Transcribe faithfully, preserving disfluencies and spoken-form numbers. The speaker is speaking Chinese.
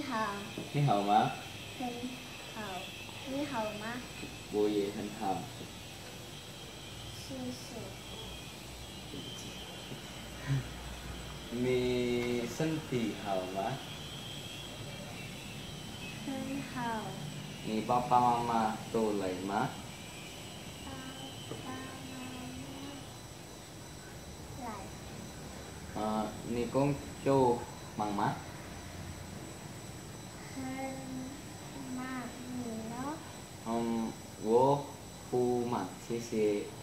好， 你好吗？ 很好，你好吗？ 我也很好。 谢谢。 你身体好吗？ 很好。 你爸爸妈妈都来吗？ 爸爸妈妈来。 呃，你工作忙吗？ 很忙，你呢？ 嗯，我不忙，谢谢。